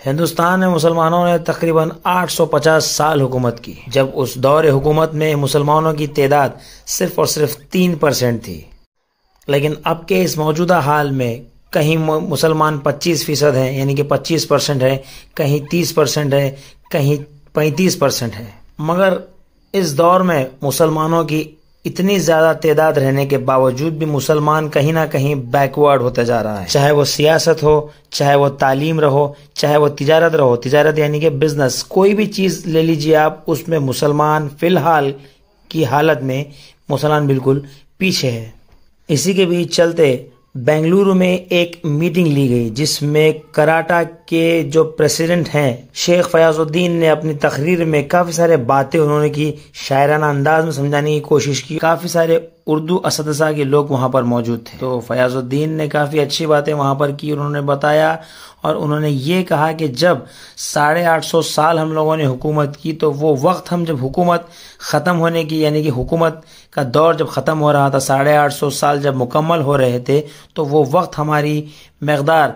ہندوستان میں مسلمانوں نے تقریباً 850 سال حکومت کی، جب اس دور حکومت میں مسلمانوں کی تعداد صرف اور صرف 3% تھی، لیکن اب کے اس موجودہ حال میں کہیں مسلمان 25% ہیں، یعنی کہ 25% ہے، کہیں 30% ہے، کہیں 35% ہے۔ مگر اس دور میں مسلمانوں کی اتنی زیادہ تعداد رہنے کے باوجود بھی مسلمان کہیں نہ کہیں بیکورڈ ہوتا جا رہا ہے، چاہے وہ سیاست ہو، چاہے وہ تعلیم رہو، چاہے وہ تجارت رہو، تجارت یعنی کہ بزنس، کوئی بھی چیز لے لیجیے آپ، اس میں مسلمان فی الحال کی حالت میں مسلمان بالکل پیچھے ہے۔ اسی کے بیچ چلتے بنگلورو میں ایک میٹنگ لی گئی جس میں کراٹا کے جو پریزیڈنٹ ہیں شیخ فیاض الدین نے اپنی تقریر میں کافی سارے باتیں انہوں نے کی، شاعرانہ انداز میں سمجھانے کی کوشش کی۔ کافی سارے اردو اساتذہ کے لوگ وہاں پر موجود تھے، تو فیاض الدین نے کافی اچھی باتیں وہاں پر کی، انہوں نے بتایا اور انہوں نے یہ کہا کہ جب 850 سال ہم لوگوں نے حکومت کی تو وہ وقت ہم جب حکومت ختم ہونے کی، یعنی کہ حکومت کا دور جب ختم ہو رہا تھا، 850 سال جب مکمل ہو رہے تھے، تو وہ وقت ہماری مقدار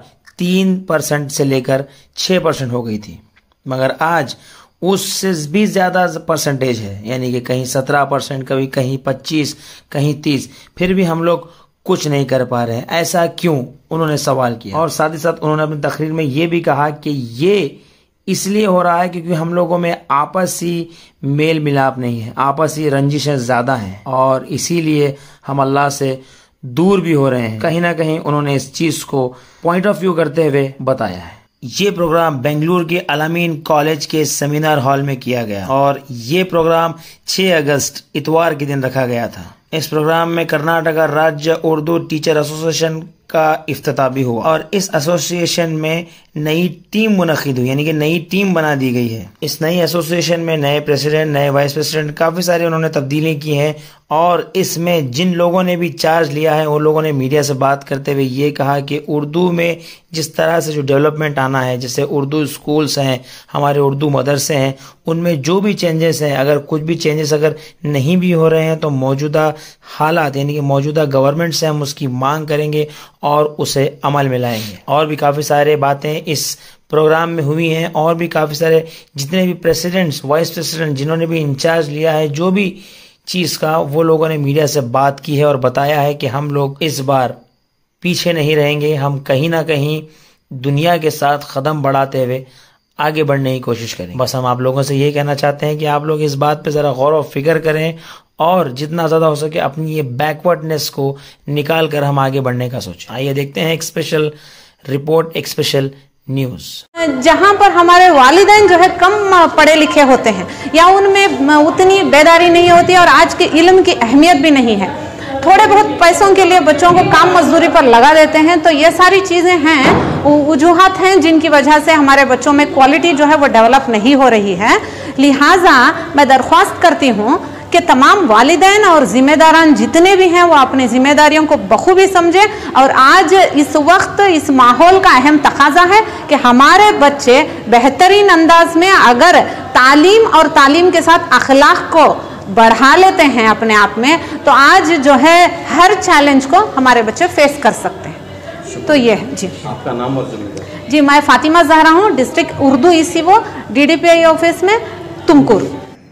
3% سے لے کر 6% ہو گئی تھی، مگر آج اس سے بھی زیادہ پرسنٹیج ہے، یعنی کہ کہیں 17%، کہیں 25، کہیں 30، پھر بھی ہم لوگ کچھ نہیں کر پا رہے ہیں۔ ایسا کیوں؟ انہوں نے سوال کیا، اور ساتھ ہی ساتھ انہوں نے اپنی تقریر میں یہ بھی کہا کہ یہ اس لیے ہو رہا ہے کیونکہ ہم لوگوں میں آپسی میل ملاپ نہیں ہے، آپسی رنجشیں زیادہ ہیں، اور اسی لیے ہم اللہ سے دور بھی ہو رہے ہیں۔ کہیں نہ کہیں انہوں نے اس چیز کو پوائنٹ آف ویو کرتے ہوئے بتایا ہے۔ یہ پروگرام بنگلور کے الامین کالج کے سیمینار ہال میں کیا گیا، اور یہ پروگرام 6 اگست اتوار کے دن رکھا گیا تھا۔ اس پروگرام میں کرناٹکا راجیہ اردو ٹیچر ایسوسی ایشن کا افتتاح بھی ہوا، اور اس ایسوسی ایشن میں نئی ٹیم منعقد ہوئی، یعنی کہ نئی ٹیم بنا دی گئی ہے۔ اس نئی ایسوسی ایشن میں نئے پریزیڈنٹ، نئے وائس پریزیڈنٹ، کافی سارے انہوں نے تبدیلی کی ہیں، اور اس میں جن لوگوں نے بھی چارج لیا ہے وہ لوگوں نے میڈیا سے بات کرتے ہوئے یہ کہا کہ اردو میں جس طرح سے جو ڈیولپمنٹ آنا ہے، جیسے اردو اسکولز ہیں، ہمارے اردو مدرسے ہیں، ان میں جو بھی چینجز ہیں، اگر کچھ بھی چینجز اگر نہیں بھی ہو رہے ہیں تو موجودہ حالات یعنی کہ موجودہ گورنمنٹ سے ہم اس کی مانگ کریں گے اور اسے عمل میں لائیں گے۔ اور بھی کافی سارے باتیں اس پروگرام میں ہوئی ہیں، اور بھی کافی سارے جتنے بھی پریزیڈنٹس، وائس پریزیڈنٹ، جنہوں نے بھی انچارج لیا ہے جو بھی چیز کا، وہ لوگوں نے میڈیا سے بات کی ہے اور بتایا ہے کہ ہم لوگ اس بار پیچھے نہیں رہیں گے، ہم کہیں نہ کہیں دنیا کے ساتھ قدم بڑھاتے ہوئے آگے بڑھنے کی کوشش کریں۔ بس ہم آپ لوگوں سے یہ کہنا چاہتے ہیں کہ آپ لوگ اس بات پہ ذرا غور و فکر کریں، اور جتنا زیادہ ہو سکے اپنی یہ بیکورڈنس کو نکال کر ہم آگے بڑھنے کا سوچیں۔ آئیے دیکھتے ہیں ایک اسپیشل رپورٹ، ایک اسپیشل نیوز۔ جہاں پر ہمارے والدین جو ہے کم پڑھے لکھے ہوتے ہیں یا ان میں اتنی بیداری نہیں ہوتی اور آج کے علم کی اہمیت بھی نہیں ہے، تھوڑے بہت پیسوں کے لیے بچوں کو کام مزدوری پر لگا دیتے ہیں، تو یہ ساری چیزیں ہیں، وجوہات ہیں جن کی وجہ سے ہمارے بچوں میں کوالٹی جو ہے وہ ڈیولپ نہیں ہو رہی ہے۔ لہٰذا میں درخواست کرتی ہوں کہ تمام والدین اور ذمہ داران جتنے بھی ہیں وہ اپنی ذمہ داریوں کو بخوبی سمجھیں، اور آج اس وقت اس ماحول کا اہم تقاضا ہے کہ ہمارے بچے بہترین انداز میں اگر تعلیم اور تعلیم کے ساتھ اخلاق کو بڑھا لیتے ہیں اپنے آپ میں، تو آج جو ہے ہر چیلنج کو ہمارے بچے فیس کر سکتے ہیں۔ تو یہ جی آپ کا نام اور ذمہ داری؟ جی میں فاطمہ زہرا ہوں، district Urdu ECO DDPI office میں تمکور۔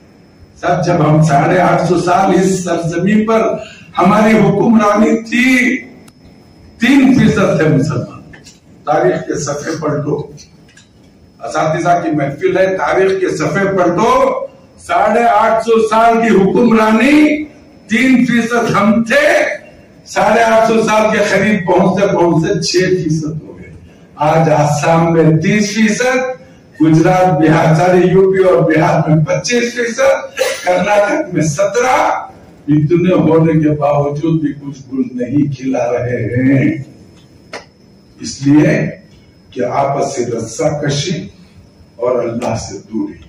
سر جب ہم 850 سال اس سرزمین پر ہماری حکمرانی تھی، 3% تھے مسلمان۔ تاریخ کے صفحے پلٹو، اساتذہ کی محفل ہے، تاریخ کے صفحے پلٹو، 850 سال کی حکمرانی 3% ہم تھے، 850 سال کے قریب پہنچتے 6% ہو گئے۔ آج آسام میں 30%، گجرات، بہار، سارے UP اور بہار میں 25%، کرناٹک میں 17%۔ اتنے ہونے کے باوجود بھی کچھ گل نہیں کھلا رہے ہیں، اس لیے کہ آپس سے رسا کشی اور اللہ سے دوری۔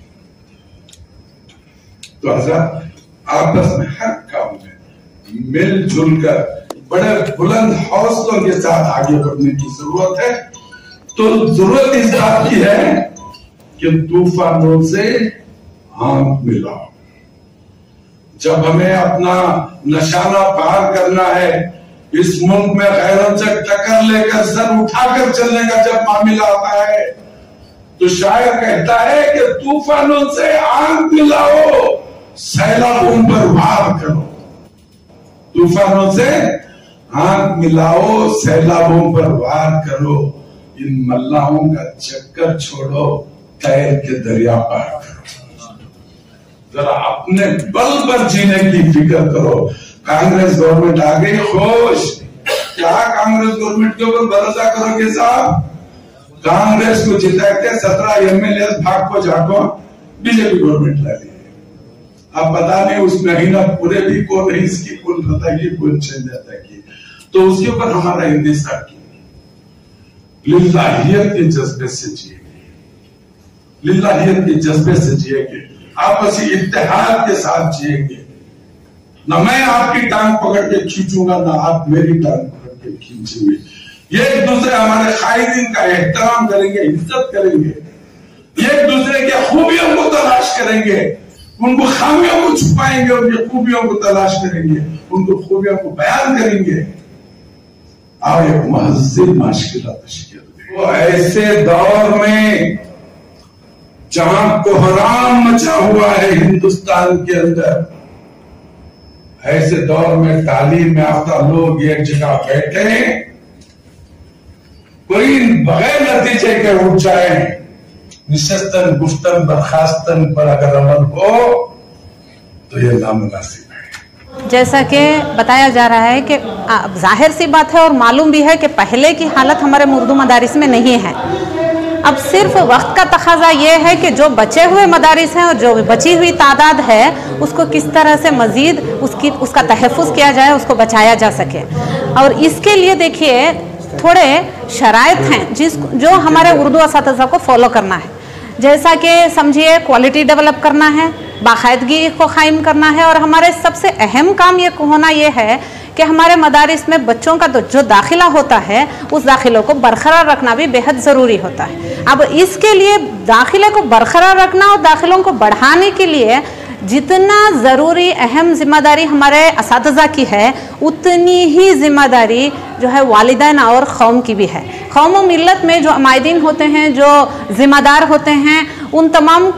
تو حضرت آپس میں ہر کام میں مل جل کر بڑے بلند حوصلوں کے ساتھ آگے بڑھنے کی ضرورت ہے۔ تو ضرورت اس بات کی ہے کہ طوفانوں سے ہاتھ ملاؤ۔ جب ہمیں اپنا نشانہ پار کرنا ہے، اس ملک میں غیروں سے ٹکر لے کر سر اٹھا کر چلنے کا جب معاملہ آتا ہے، तो शायर कहता है कि तूफानों से आग मिलाओ, सैलाबों पर वार करो। तूफानों से आग मिलाओ, सैलाबों पर वार करो, इन मल्लाहों का चक्कर छोड़ो, तैर के दरिया पार करो। जरा अपने बल पर जीने की फिक्र करो। कांग्रेस गवर्नमेंट आ गई, खुश। क्या कांग्रेस गवर्नमेंट के ऊपर भरोसा करोगे साहब? कांग्रेस को जिता के 17 एमएलए भाग को जाको बीजेपी गवर्नमेंट ला ली। अब पता नहीं उस महीना पूरे भी कौन है इसकी, कौन पता की, कौन चंदा की। तो उसके ऊपर हमारा इंतजार किया। लिल्लाहियत के जज्बे से जिएंगे, लिल्लाहियत के जज्बे से जिएंगे, आपसी इत्तेहाद के साथ जिएंगे। न मैं आपकी टांग पकड़ के खींचूंगा, ना आप मेरी टांग पकड़ के खींचेंगे। ये एक दूसरे हमारे कायदीन का एहतराम करेंगे, इज्जत करेंगे, एक दूसरे के खूबियों को तलाश करेंगे, उनको खामियों को छुपाएंगे, उनकी खूबियों को तलाश करेंगे, उनको खूबियों को बयान करेंगे और एक महज़िब माशकिला तश्कील देंगे। वो ऐसे दौर में जहां कोहराम मचा हुआ है हिंदुस्तान के अंदर, ऐसे दौर में तालीम याफ्ता लोग एक जगह बैठे, कोई बगैर नतीजे के उठ जाए, निशस्तन गुफ्तन बर्खास्तन पर अगर अमल हो तो ये नामुनासिब है। जैसा कि बताया जा रहा है कि जाहिर सी बात है और मालूम भी है कि पहले की हालत हमारे उर्दू मदारिस में नहीं है। अब सिर्फ वक्त का तकाजा ये है कि जो बचे हुए मदारिस हैं और जो बची हुई तादाद है उसको किस तरह से मज़ीद उसका तहफ़्फ़ुज़ किया जाए, उसको बचाया जा सके। और इसके लिए देखिए थोड़े शराइत हैं जो हमारे उर्दू असातिज़ा को फॉलो करना है। जैसा कि समझिए क्वालिटी डेवलप करना है, बाकायदगी को कायम करना है, और हमारे सबसे अहम काम ये होना ये है कि हमारे मदारिस में बच्चों का जो दाखिला होता है उस दाखिलों को बरकरार रखना भी बेहद ज़रूरी होता है। अब इसके लिए दाखिले को बरकरार रखना और दाखिलों को बढ़ाने के लिए जितना ज़रूरी अहम ज़िम्मेदारी हमारे असातिज़ा की है, उतनी ही ज़िम्मेदारी जो है वालिदैन और कौम की भी है। कौम और मिल्लत में जो अमायदीन होते हैं, जो ज़िम्मेदार होते हैं, उन तमाम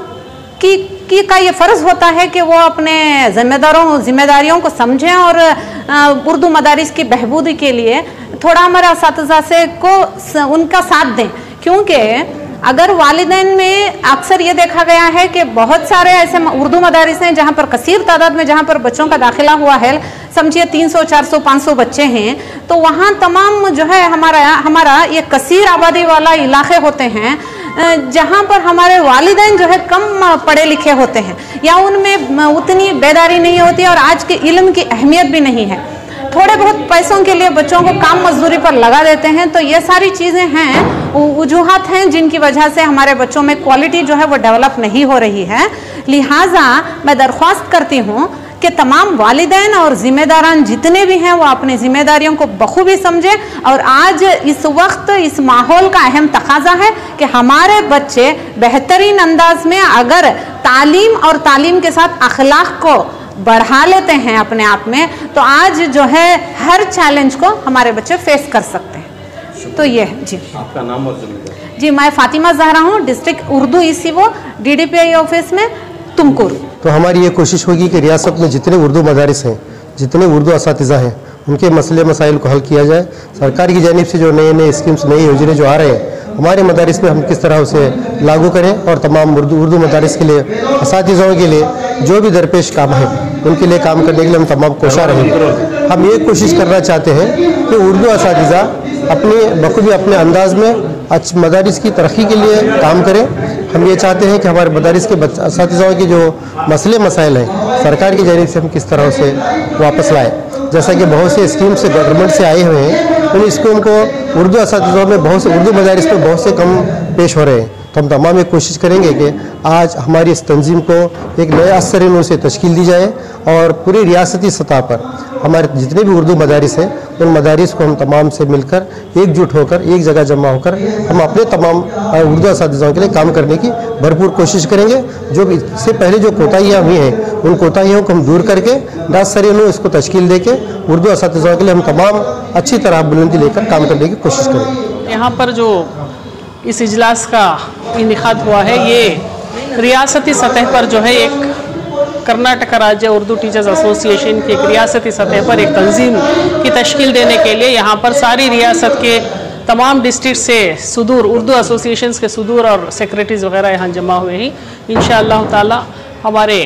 का ये फ़र्ज़ होता है कि वो अपने ज़िम्मेदारियों को समझें और उर्दू मदारिस की बहबूदी के लिए थोड़ा हमारे असातिज़ा से उनका साथ दें। क्योंकि अगर वालिदैन में अक्सर ये देखा गया है कि बहुत सारे ऐसे उर्दू मदारिस हैं जहाँ पर कसीर तादाद में जहाँ पर बच्चों का दाखिला हुआ है, समझिए 300, 400, 500 बच्चे हैं, तो वहाँ तमाम जो है हमारा ये कसीर आबादी वाला इलाके होते हैं जहाँ पर हमारे वालिदैन जो है कम पढ़े लिखे होते हैं या उनमें उतनी बेदारी नहीं होती और आज के इल्म की अहमियत भी नहीं है। थोड़े बहुत पैसों के लिए बच्चों को काम मजदूरी पर लगा देते हैं। तो ये सारी चीज़ें हैं, वजूहात हैं जिनकी वजह से हमारे बच्चों में क्वालिटी जो है वो डेवलप नहीं हो रही है। लिहाजा मैं दरख्वास्त करती हूँ कि तमाम वालिदैन और ज़िम्मेदारान जितने भी हैं वो अपनी ज़िम्मेदारियों को बखूबी समझें। और आज इस वक्त इस माहौल का अहम तकाजा है कि हमारे बच्चे बेहतरीन अंदाज में अगर तालीम और तालीम के साथ अखलाक को बढ़ा लेते हैं अपने आप में, तो आज जो है हर चैलेंज को हमारे बच्चे फेस कर सकते हैं। तो ये जी। आपका नाम और जिम्मेदारी? जी, मैं फातिमा ज़हरा हूँ, district Urdu ECO DDPI office में तुमकुर। तो हमारी ये कोशिश होगी कि रियासत में जितने उर्दू मदारिस हैं, जितने उर्दू असातिज़ा हैं, उनके मसले मसाइल को हल किया जाए। सरकार की जानिब से जो नए नए स्कीम्स, नई योजनाएं जो आ रहे हैं, हमारे मदारिस में हम किस तरह उसे लागू करें और तमाम उर्दू मदारिस के लिए, असातिज़ाओं के लिए जो भी दरपेश काम है उनके लिए काम करने के लिए हम तमाम कोशा रहेंगे। हम ये कोशिश करना चाहते हैं कि उर्दू असातिज़ा बखूबी अपने अंदाज में मदारिस की तरक्की के लिए काम करें। हम ये चाहते हैं कि हमारे मदारिस के असातिज़ाओं के जो मसले मसाइल हैं सरकार की जानिब से हम किस तरह उसे वापस लाएँ। जैसा कि बहुत से स्कीम्स गवर्नमेंट से आए हुए हैं, उन स्कीम को उर्दू असातिज़ाओं में बहुत से उर्दू मदारिस में बहुत से कम पेश हो रहे हैं। तो हम तमाम ये कोशिश करेंगे कि आज हमारी इस तंजीम को एक नए असर से तश्कील दी जाए और पूरी रियासती सतह पर हमारे जितने भी उर्दू मदारिस हैं उन मदारिस को हम तमाम से मिलकर एकजुट होकर एक जगह जमा होकर हम अपने तमाम उर्दू असातिज़ाओं के लिए काम करने की भरपूर कोशिश करेंगे। जो इससे पहले जो कोताहियाँ हुई हैं उन कोताहियों को हम दूर करके दासरीनों इसको तश्कील दे के उर्दू असातिज़ाओं के लिए हम तमाम अच्छी तरह बुलंदी लेकर काम करने की कोशिश करेंगे। यहाँ पर जो इस इजलास का इनेकाद हुआ है, ये रियासती सतह पर जो है एक कर्नाटक राज्य उर्दू टीचर्स एसोसिएशन की एक रियासती सतह पर एक तंजीम की तश्कील देने के लिए यहाँ पर सारी रियासत के तमाम डिस्ट्रिक्ट से सुदूर उर्दू एसोसिएशंस के सुदूर और सेक्रेटरीज़ वगैरह यहाँ जमा हुए हैं। इंशाअल्लाह ताला हमारे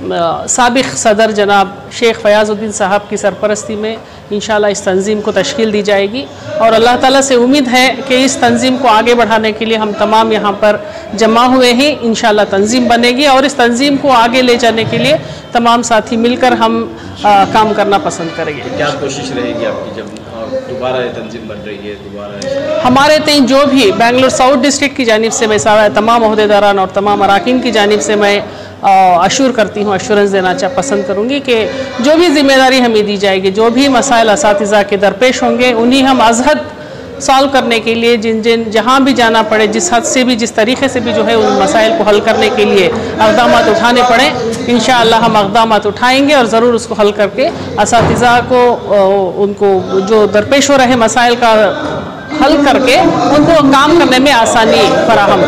साबिक़ सदर जनाब शेख फ़याज़ुद्दीन साहब की सरपरस्ती में इंशाअल्लाह इस तंजीम को तश्कील दी जाएगी और अल्लाह ताला से उम्मीद है कि इस तंजीम को आगे बढ़ाने के लिए हम तमाम यहाँ पर जमा हुए हैं। इंशाअल्लाह तंजीम बनेगी और इस तंजीम को आगे ले जाने के लिए तमाम साथी मिलकर हम काम करना पसंद करेंगे। क्या कोशिश रहेगी आपकी जब दोबारा ये तंजीम बन रही है? दोबारा हमारे तीन जो भी बेंगलुरु साउथ डिस्ट्रिक्ट की जानिब से मैं सारा तमाम ओहदेदारान और तमाम अराकीन की जानिब से मैं अशूर करती हूँ, अशोरेंस देना पसंद करूँगी कि जो भी जिम्मेदारी हमें दी जाएगी, जो भी मसाइल असातिज़ा के दरपेश होंगे, उन्हीं हम अज़हद सॉल्व करने के लिए जहाँ भी जाना पड़े, जिस हद से भी जिस तरीके से भी जो है उन मसाइल को हल करने के लिए अक़दामात उठाने पड़े, इंशाअल्लाह हम अक़दामात उठाएंगे और ज़रूर उसको हल करके असातिज़ा को उनको जो दरपेश हो रहे मसाइल का हल करके उनको काम करने में आसानी फराहम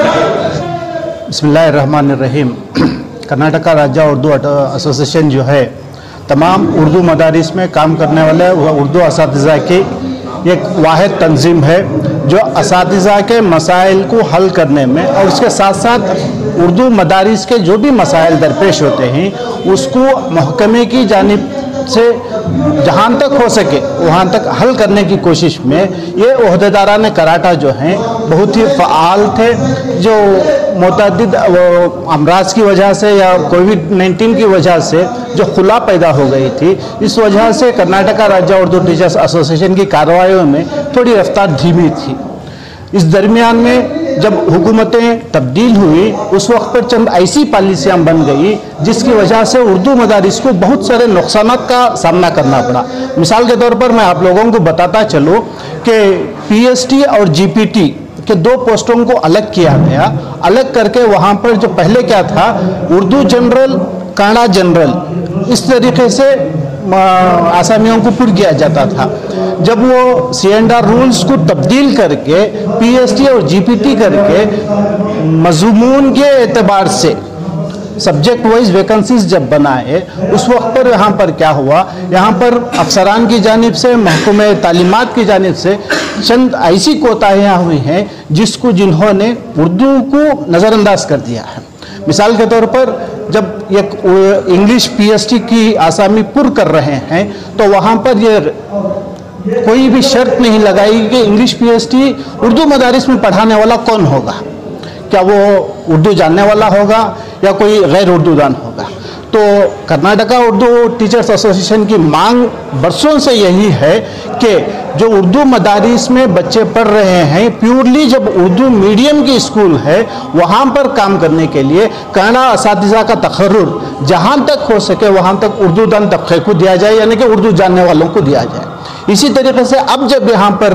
करें। बिस्मिल्लाहिर्रहमानिर्रहीम। कर्नाटका राज्य उर्दू एसोसिएशन जो है तमाम उर्दू मदारिस में काम करने वाले उर्दू असातिज़ा की एक वाहिद तंजीम है जो असातिज़ा के मसाइल को हल करने में और उसके साथ साथ उर्दू मदारिस के जो भी मसाइल दरपेश होते हैं उसको महकमे की जानिब से जहाँ तक हो सके वहाँ तक हल करने की कोशिश में ये ओहदेदारान कराटा जो हैं बहुत ही फ़आल थे। जो मुतअद्दिद अमराज की वजह से या कोविड-19 की वजह से जो खुला पैदा हो गई थी, इस वजह से कर्नाटका राज्य उर्दू टीचर्स एसोसिएशन की कार्रवाइयों में थोड़ी रफ्तार धीमी थी। इस दरमियान में जब हुकूमतें तब्दील हुई उस वक्त पर चंद ऐसी पॉलिसियाँ बन गई जिसकी वजह से उर्दू मदारिस को बहुत सारे नुकसानात का सामना करना पड़ा। मिसाल के तौर पर मैं आप लोगों को बताता चलूँ कि पीएसटी और जीपीटी के दो पोस्टों को अलग किया गया। अलग करके वहाँ पर जो पहले क्या था, उर्दू जनरल, कन्नड़ा जनरल, इस तरीके से आसामियों को पुर किया जाता था। जब वो CNR रूल्स को तब्दील करके पीएसटी और जीपीटी करके मज़मून के एतबार से सब्जेक्ट वाइज वैकेंसीज जब बनाए, उस वक्त पर यहाँ पर क्या हुआ, यहाँ पर अफसरान की जानिब से, महकमे तालीमात की जानिब से चंद ऐसी कोताहियाँ हुई हैं जिन्होंने उर्दू को नज़रअंदाज कर दिया है। मिसाल के तौर पर जब एक इंग्लिश पीएसटी की आसामी पुर कर रहे हैं तो वहाँ पर ये कोई भी शर्त नहीं लगाई कि इंग्लिश पीएसटी उर्दू मदारिस में पढ़ाने वाला कौन होगा, क्या वो उर्दू जानने वाला होगा या कोई गैर उर्दू दान होगा। तो कर्नाटका उर्दू टीचर्स एसोसिएशन की मांग बरसों से यही है कि जो उर्दू मदारिस में बच्चे पढ़ रहे हैं, प्योरली जब उर्दू मीडियम की स्कूल है वहाँ पर काम करने के लिए कन्नड़ा असातिज़ा का तखर्रुर जहाँ तक हो सके वहाँ तक उर्दू दान तबके को दिया जाए, यानी कि उर्दू जानने वालों को दिया जाए। इसी तरीके से अब जब यहाँ पर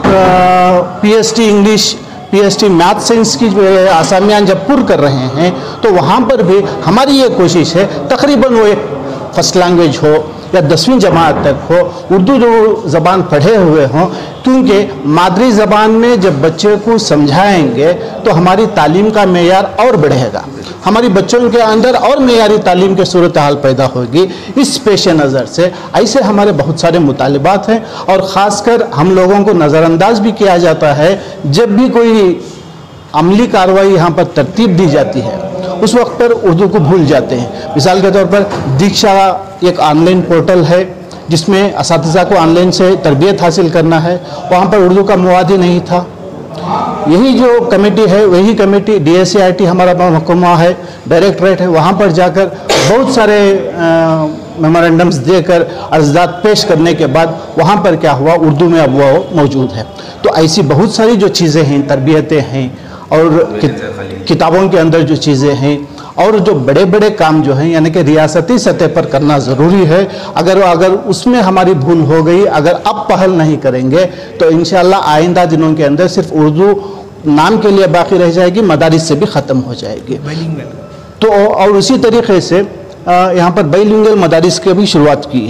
PST English, PST math science की आसामियाँ जब पुर कर रहे हैं तो वहाँ पर भी हमारी ये कोशिश है तकरीबन वो एक फर्स्ट लैंग्वेज हो या 10वीं जमात तक हो, उर्दू जो ज़बान पढ़े हुए हों, क्योंकि मादरी ज़बान में जब बच्चे को समझाएंगे तो हमारी तालीम का मेयार और बढ़ेगा, हमारी बच्चों के अंदर और मेयारी तालीम की सूरत हाल पैदा होगी। इस पेश नज़र से ऐसे हमारे बहुत सारे मुतालिबात हैं और ख़ासकर हम लोगों को नज़रअंदाज भी किया जाता है जब भी कोई अमली कार्रवाई यहाँ पर तरतीब दी जाती है, उस वक्त पर उर्दू को भूल जाते हैं। मिसाल के तौर पर दीक्षा एक ऑनलाइन पोर्टल है जिसमें असातिज़ा को ऑनलाइन से तरबियत हासिल करना है, वहाँ पर उर्दू का मवाद ही नहीं था। यही जो कमेटी है वही कमेटी DSCIT हमारा महकमा है, डायरेक्टरेट है, वहाँ पर जाकर बहुत सारे मेमोरेंडम्स देकर अर्ज़दात पेश करने के बाद वहाँ पर क्या हुआ, उर्दू में अब वो मौजूद है। तो ऐसी बहुत सारी जो चीज़ें हैं, तरबियतें हैं और किताबों के अंदर जो चीज़ें हैं और जो बड़े बड़े काम जो हैं यानी कि रियासती सतह पर करना ज़रूरी है। अगर उसमें हमारी भूल हो गई, अगर अब पहल नहीं करेंगे तो इंशाअल्लाह आइंदा दिनों के अंदर सिर्फ उर्दू नाम के लिए बाकी रह जाएगी, मदारिस से भी ख़त्म हो जाएगी। तो और उसी तरीके से यहाँ पर बाइलिंगुअल मदारिस की भी शुरुआत की है।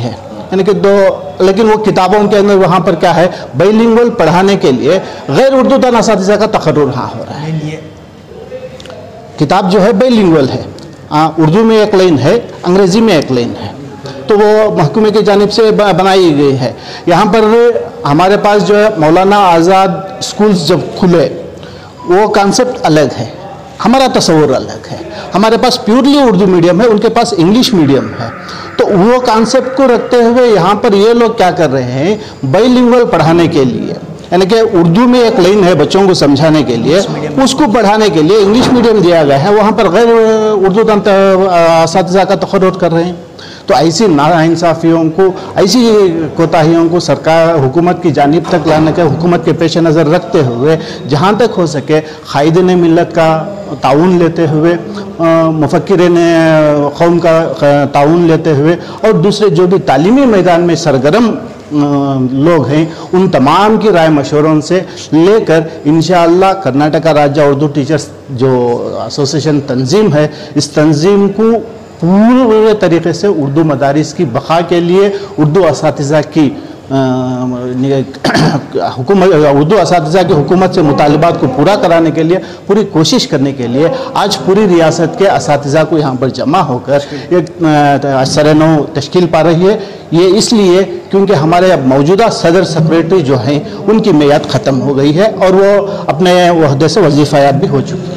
यानी कि लेकिन वो किताबों के अंदर वहाँ पर क्या है, बाइलिंगुअल पढ़ाने के लिए गैर उर्दू दान असातिज़ा का तकर्रुर वहाँ हो रहा है। किताब जो है बाइलिंगुअल है, उर्दू में एक लाइन है, अंग्रेज़ी में एक लाइन है, तो वो महकमे की जानिब से बनाई गई है। यहाँ पर हमारे पास जो है मौलाना आज़ाद स्कूल्स जब खुले, वो कॉन्सेप्ट अलग है, हमारा तस्वुर अलग है। हमारे पास प्योरली उर्दू मीडियम है, उनके पास इंग्लिश मीडियम है। तो वो कॉन्सेप्ट को रखते हुए यहाँ पर ये लोग क्या कर रहे हैं, बाइलिंगुअल पढ़ाने के लिए, यानी कि उर्दू में एक लाइन है बच्चों को समझाने के लिए, उसको पढ़ाने के लिए इंग्लिश मीडियम दिया गया है, वहाँ पर गैर उर्दू असातिज़ा का तकर्रुर कर रहे हैं। तो ऐसी नाइंसाफ़ियों को, ऐसी कोताहियों को सरकार हुकूमत की जानिब तक लाने के, हुकूमत के पेश नज़र रखते हुए जहाँ तक हो सके कायदीन मिल्लत का ताउन लेते हुए, मुफक्किरीन कौम का ताउन लेते हुए, और दूसरे जो भी तालीमी मैदान में सरगर्म लोग हैं उन तमाम की राय मशवरों से लेकर इंशाअल्लाह कर्नाटका राज्य उर्दू टीचर्स जो एसोसिएशन तंजीम है, इस तंजीम को पूरे तरीके से उर्दू मदारिस की बका के लिए, उर्दू असातिज़ा की हुकूमत, उर्दू असातिज़ा की हुकूमत से मुतालबात को पूरा कराने के लिए पूरी कोशिश करने के लिए आज पूरी रियासत के असातिज़ा को यहाँ पर जमा होकर एक सरनो तश्कील पा रही है। ये इसलिए क्योंकि हमारे अब मौजूदा सदर सेक्रेटरी जो हैं उनकी मियाद ख़त्म हो गई है और वो अपने वहदे से वजीफ़ायात भी हो चुकी है।